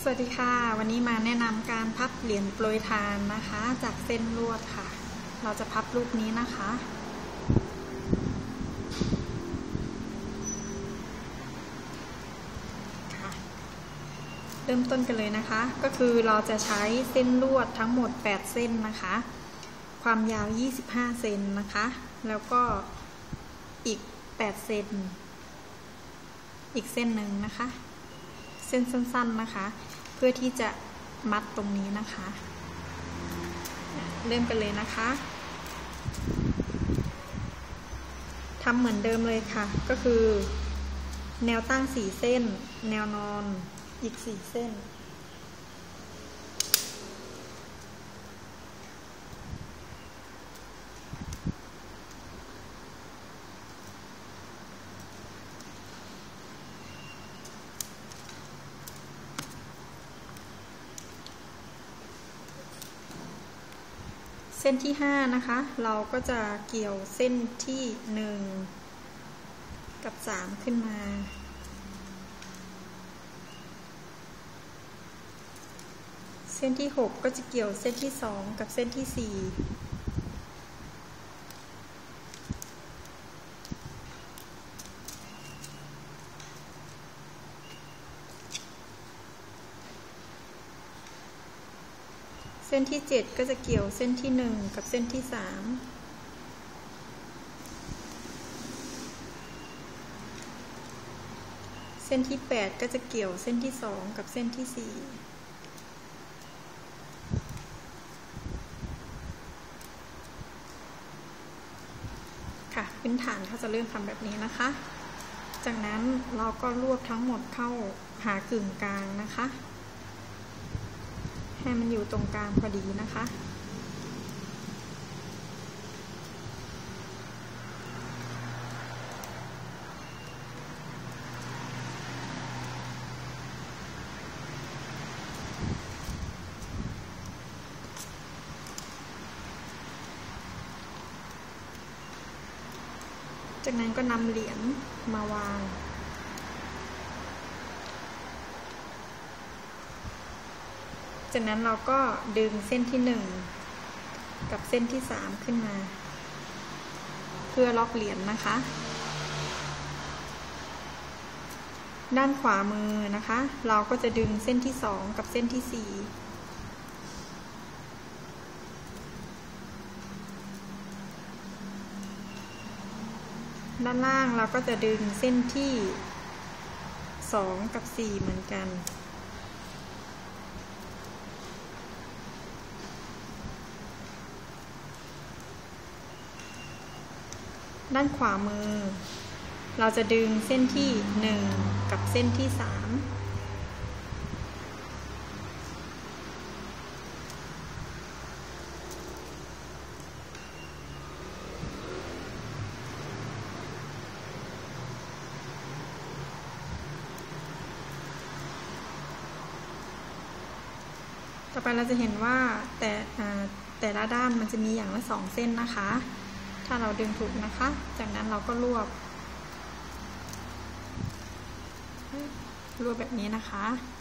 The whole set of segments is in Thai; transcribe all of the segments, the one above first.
สวัสดีค่ะวันนี้มาแนะนำการพับเหรียญโปรยทานนะคะจากเส้นลวดค่ะเราจะพับรูปนี้นะคะเริ่มต้นกันเลยนะคะก็คือเราจะใช้เส้นลวดทั้งหมด8เส้นนะคะความยาว25เซนนะคะแล้วก็อีก8เซนอีกเส้นหนึ่งนะคะเส้นสั้นๆนะคะเพื่อที่จะมัดตรงนี้นะคะเริ่มกันเลยนะคะทำเหมือนเดิมเลยค่ะก็คือแนวตั้ง4เส้นแนวนอนอีก4เส้นเส้นที่5นะคะเราก็จะเกี่ยวเส้นที่1กับ3ขึ้นมาเส้นที่6ก็จะเกี่ยวเส้นที่2กับเส้นที่4เส้นที่7ก็จะเกี่ยวเส้นที่1กับเส้นที่3เส้นที่8ก็จะเกี่ยวเส้นที่2กับเส้นที่4ค่ะพื้นฐานเขาจะเริ่มทำแบบนี้นะคะจากนั้นเราก็รวบทั้งหมดเข้าหากึ่งกลางนะคะให้มันอยู่ตรงกลางพอดีนะคะจากนั้นก็นำเหรียญมาวางจากนั้นเราก็ดึงเส้นที่1กับเส้นที่3ขึ้นมาเพื่อล็อกเหรียญนะคะด้านขวามือนะคะเราก็จะดึงเส้นที่2กับเส้นที่4ด้านล่างเราก็จะดึงเส้นที่2กับ4เหมือนกันด้านขวามือเราจะดึงเส้นที่1กับเส้นที่3ต่อไปเราจะเห็นว่าแต่ละด้านมันจะมีอย่างละ2เส้นนะคะถ้าเราดึงถูกนะคะจากนั้นเราก็รวบแบบนี้นะคะ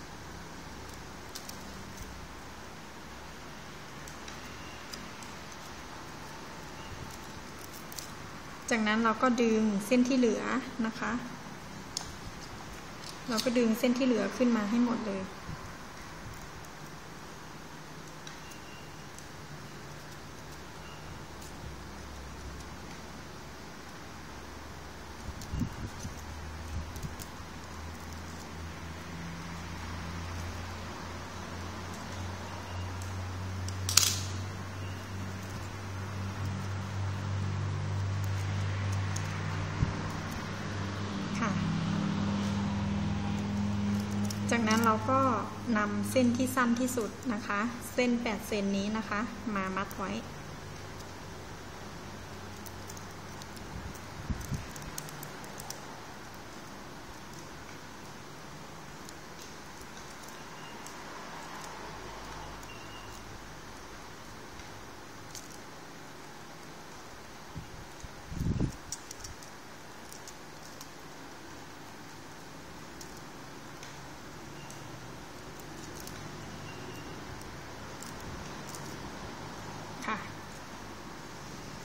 จากนั้นเราก็ดึงเส้นที่เหลือนะคะเราก็ดึงเส้นที่เหลือขึ้นมาให้หมดเลยจากนั้นเราก็นำเส้นที่สั้นที่สุดนะคะเส้น8เซนนี้นะคะมามัดไว้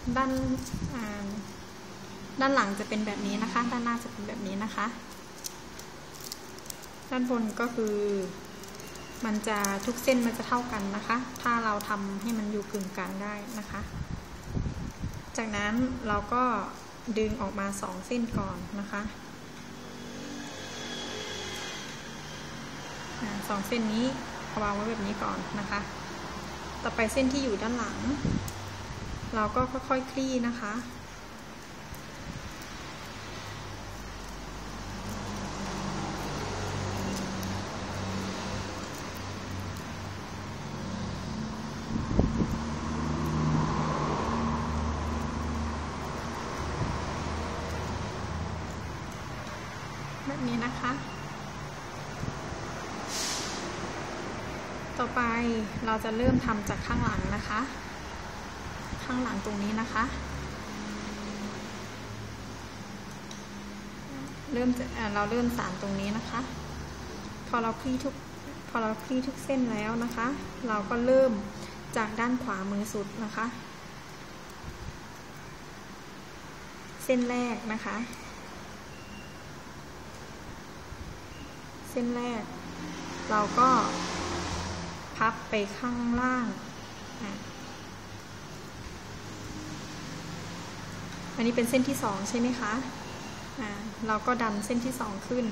ด้านหลังจะเป็นแบบนี้นะคะด้านหน้าจะเป็นแบบนี้นะคะด้านบนก็คือมันจะทุกเส้นมันจะเท่ากันนะคะถ้าเราทำให้มันอยู่กึ่งกลางได้นะคะจากนั้นเราก็ดึงออกมา2เส้นก่อนนะคะ2เส้นนี้วางไว้แบบนี้ก่อนนะคะต่อไปเส้นที่อยู่ด้านหลังเราก็ค่อยๆคลี่นะคะแบบนี้นะคะต่อไปเราจะเริ่มทำจากข้างหลังนะคะข้างหลังตรงนี้นะคะเราเริ่มสานตรงนี้นะคะพอเราคลี่ทุกเส้นแล้วนะคะเราก็เริ่มจากด้านขวามือสุดนะคะเส้นแรกนะคะเส้นแรกเราก็พับไปข้างล่างอันนี้เป็นเส้นที่2ใช่ไหมคะเราก็ดันเส้นที่2ขึ้น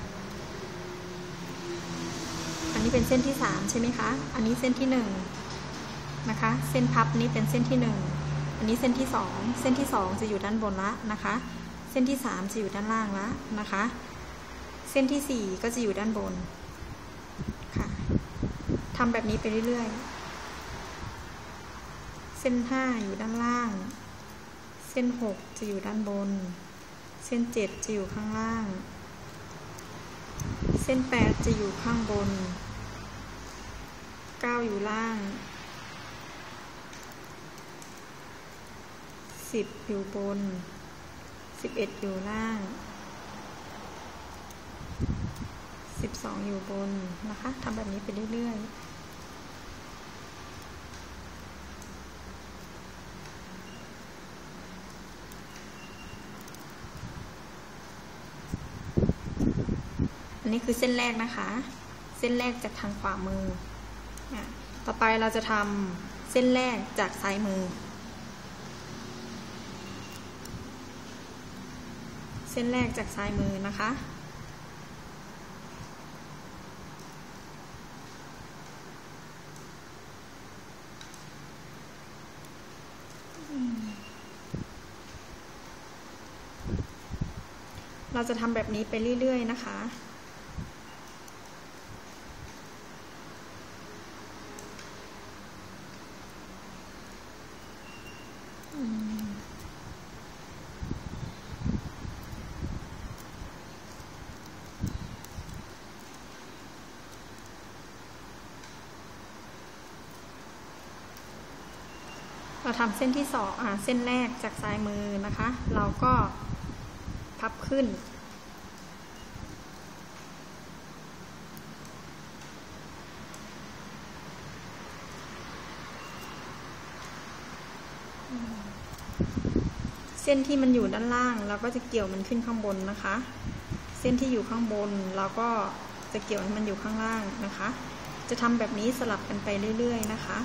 อันนี้เป็นเส้นที่3ใช่ไหมคะอันนี้เส้นที่1นะคะเส้นพับนี้เป็นเส้นที่1อันนี้เส้นที่2เส้นที่2จะอยู่ด้านบนละนะคะเส้นที่3จะอยู่ด้านล่างละนะคะเส้นที่4ก็จะอยู่ด้านบนค่ะทำแบบนี้ไปเรื่อยๆเส้น5อยู่ด้านล่างเส้น6จะอยู่ด้านบนเส้น7จะอยู่ข้างล่างเส้น8จะอยู่ข้างบน9อยู่ล่าง10อยู่บน11อยู่ล่าง12อยู่บนนะคะทำแบบนี้ไปเรื่อยๆอันนี้คือเส้นแรกนะคะเส้นแรกจากทางขวามือต่อไปเราจะทำเส้นแรกจากซ้ายมือเส้นแรกจากซ้ายมือนะคะเราจะทำแบบนี้ไปเรื่อยๆนะคะเราทำเส้นที่2เส้นแรกจากซ้ายมือนะคะเราก็พับขึ้นเส้นที่มันอยู่ด้านล่างเราก็จะเกี่ยวมันขึ้นข้างบนนะคะเส้นที่อยู่ข้างบนเราก็จะเกี่ยวให้มันอยู่ข้างล่างนะคะจะทำแบบนี้สลับกันไปเรื่อยๆนะคะ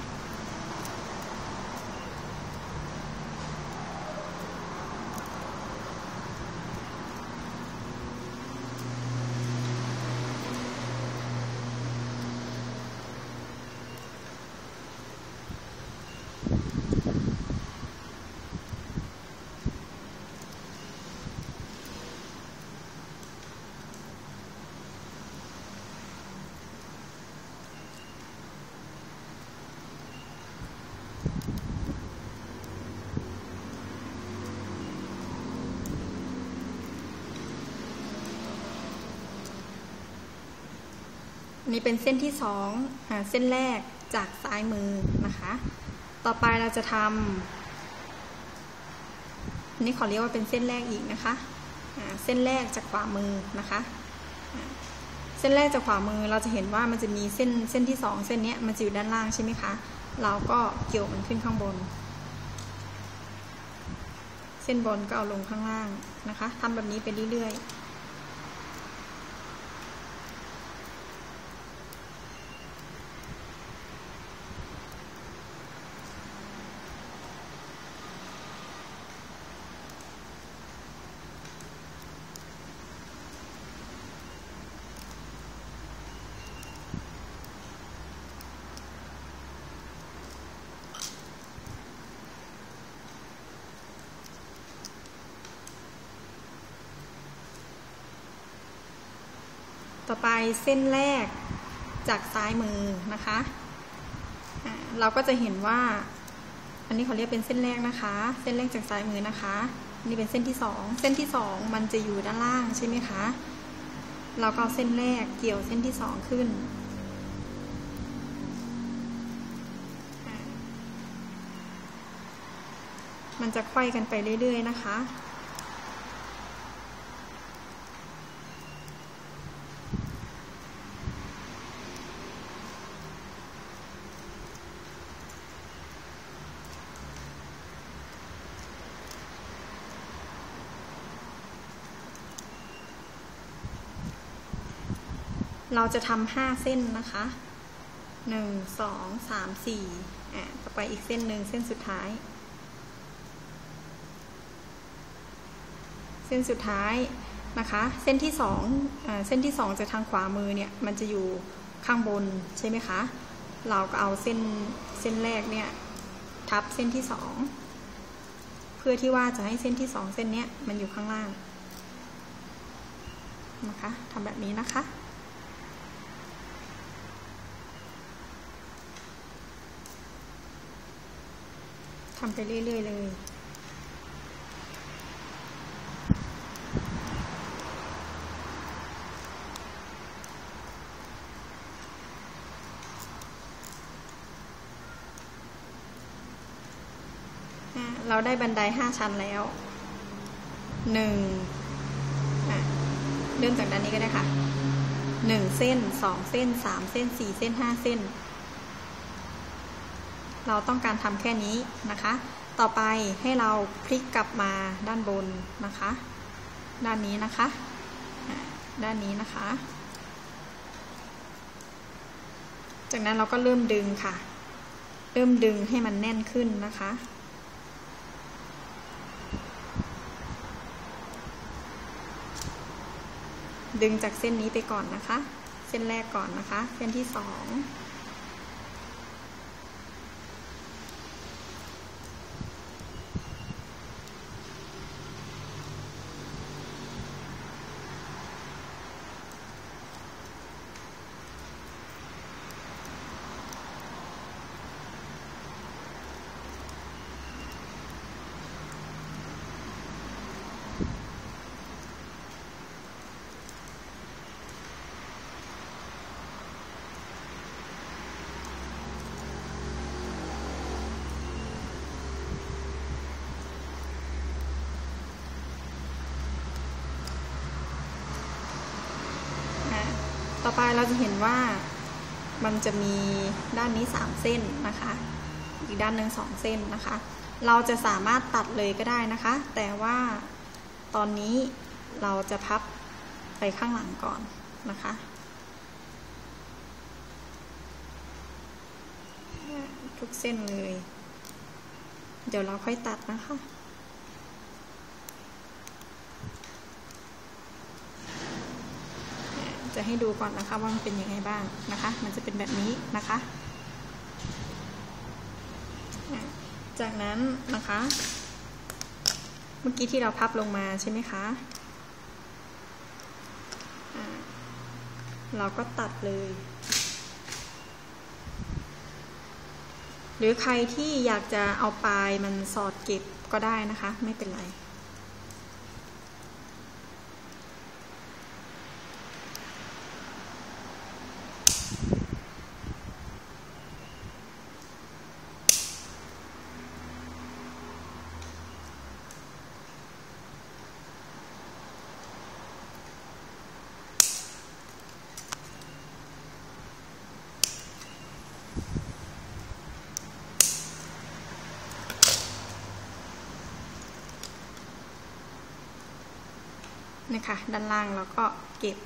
นี่เป็นเส้นที่2เส้นแรกจากซ้ายมือนะคะต่อไปเราจะทำนี่ขอเรียกว่าเป็นเส้นแรกอีกนะคะเส้นแรกจากขวามือนะคะเส้นแรกจากขวามือเราจะเห็นว่ามันจะมีเส้นที่2เส้นนี้มันจะอยู่ด้านล่างใช่ไหมคะเราก็เกี่ยวมันขึ้นข้างบนเส้นบนก็เอาลงข้างล่างนะคะทำแบบนี้ไปเรื่อยๆต่อไปเส้นแรกจากซ้ายมือนะคะเราก็จะเห็นว่าอันนี้เขาเรียกเป็นเส้นแรกนะคะเส้นแรกจากซ้ายมือนะคะนี่เป็นเส้นที่2เส้นที่2มันจะอยู่ด้านล่างใช่ไหมคะเราก็เอาเส้นแรกเกี่ยวเส้นที่2ขึ้นมันจะไขว้กันไปเรื่อยๆนะคะเราจะทำ5เส้นนะคะ1 2 3 4ต่อไปอีกเส้นหนึ่งเส้นสุดท้ายนะคะเส้นที่2เส้นที่2จากทางขวามือเนี่ยมันจะอยู่ข้างบนใช่ไหมคะเราก็เอาเส้นแรกเนี่ยทับเส้นที่2เพื่อที่ว่าจะให้เส้นที่2เส้นเนี้ยมันอยู่ข้างล่างนะคะทำแบบนี้นะคะทำไปเรื่อยๆเลยเราได้บันได5ชั้นแล้วเริ่มจากด้านนี้ก็ได้ค่ะ1เส้น2เส้น3เส้น4เส้น5เส้นเราต้องการทำแค่นี้นะคะต่อไปให้เราพลิกกลับมาด้านบนนะคะด้านนี้นะคะด้านนี้นะคะจากนั้นเราก็เริ่มดึงค่ะเริ่มดึงให้มันแน่นขึ้นนะคะดึงจากเส้นนี้ไปก่อนนะคะเส้นแรกก่อนนะคะเส้นที่2ต่อไปเราจะเห็นว่ามันจะมีด้านนี้3เส้นนะคะอีกด้านหนึ่ง2เส้นนะคะเราจะสามารถตัดเลยก็ได้นะคะแต่ว่าตอนนี้เราจะพับไปข้างหลังก่อนนะคะทุกเส้นเลยเดี๋ยวเราค่อยตัดนะคะจะให้ดูก่อนนะคะว่ามันเป็นยังไงบ้างนะคะมันจะเป็นแบบนี้นะคะจากนั้นนะคะเมื่อกี้ที่เราพับลงมาใช่ไหมคะเราก็ตัดเลยหรือใครที่อยากจะเอาปลายมันสอดเก็บก็ได้นะคะไม่เป็นไรนี่ค่ะด้านล่างเราก็เก็บ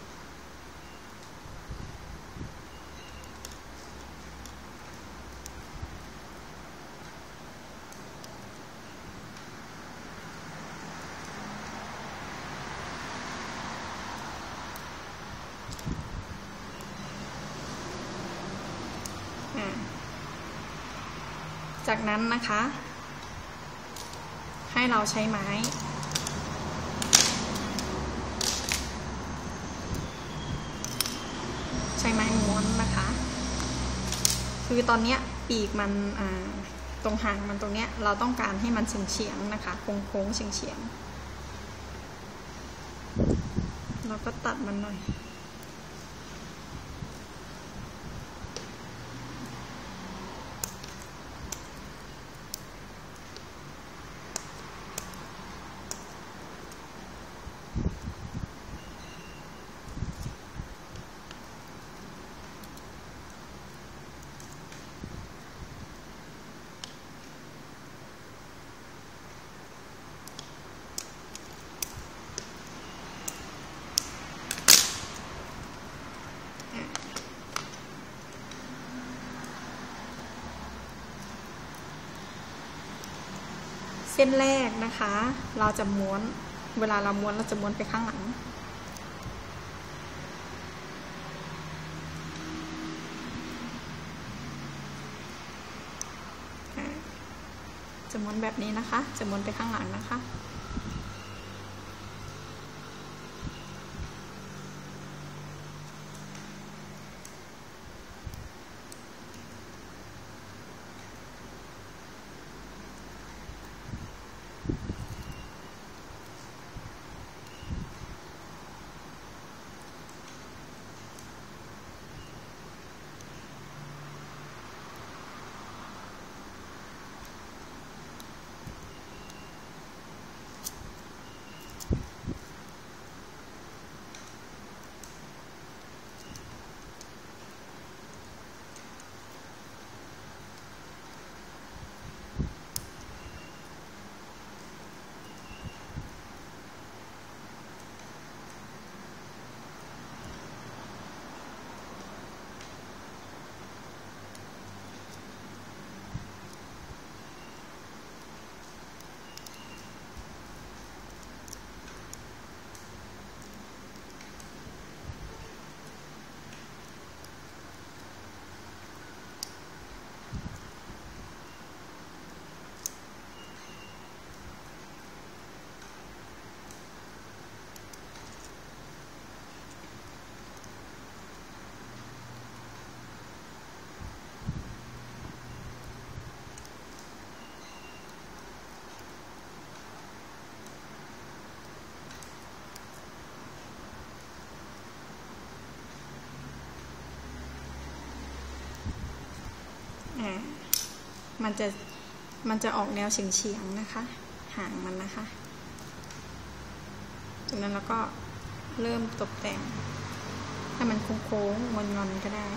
จากนั้นนะคะให้เราใช้ไม้ม้วนนะคะคือตอนนี้ปีกมันตรงหางมันตรงเนี้ยเราต้องการให้มันเฉียงๆนะคะโค้งๆเฉียงๆเราก็ตัดมันหน่อยเส้นแรกนะคะเราจะม้วนเวลาเราม้วนเราจะม้วนไปข้างหลังจะม้วนแบบนี้นะคะจะม้วนไปข้างหลังนะคะมันจะออกแนวเฉียงๆนะคะหางมันนะคะจากนั้นเราก็เริ่มตกแต่งให้มันโค้งๆงอนๆก็ได้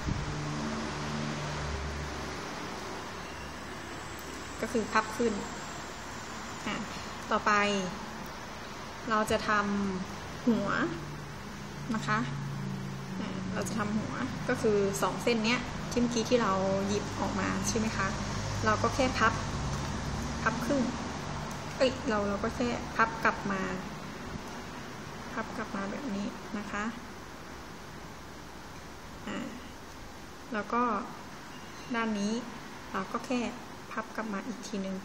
ก็คือพับขึ้นต่อไปเราจะทำหัวนะคะเราจะทำหัวก็คือ2เส้นเนี้ยที่เมื่อกี้ที่เราหยิบออกมาใช่ไหมคะเราก็แค่พับครึ่งเราก็แค่พับกลับมาแบบนี้นะคะแล้วก็ด้านนี้เราก็แค่พับกลับมาอีกทีนึง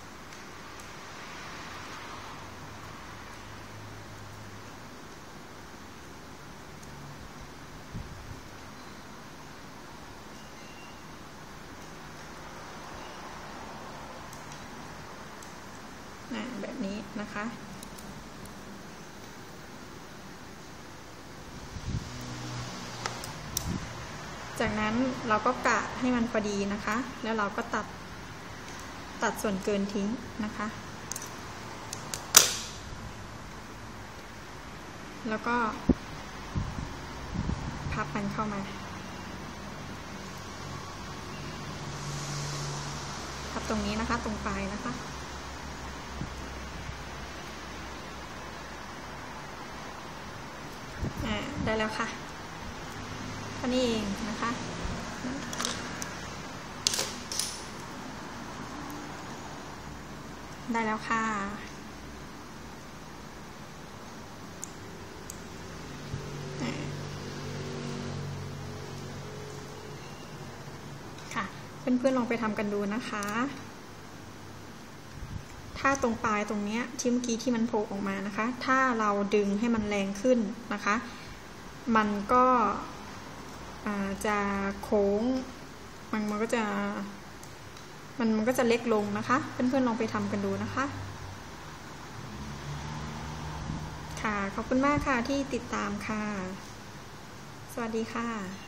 แบบนี้นะคะจากนั้นเราก็กะให้มันพอดีนะคะแล้วเราก็ตัดส่วนเกินทิ้งนะคะแล้วก็พับมันเข้ามาพับตรงนี้นะคะตรงปลายนะคะได้แล้วค่ะแค่นี้เองนะคะได้แล้วค่ะเพื่อนๆลองไปทำกันดูนะคะถ้าตรงปลายตรงนี้ที่เมื่อกี้ที่มันโผล่ออกมานะคะถ้าเราดึงให้มันแรงขึ้นนะคะมันก็จะโค้งมันก็จะเล็กลงนะคะเพื่อนๆลองไปทำกันดูนะคะค่ะขอบคุณมากค่ะที่ติดตามค่ะสวัสดีค่ะ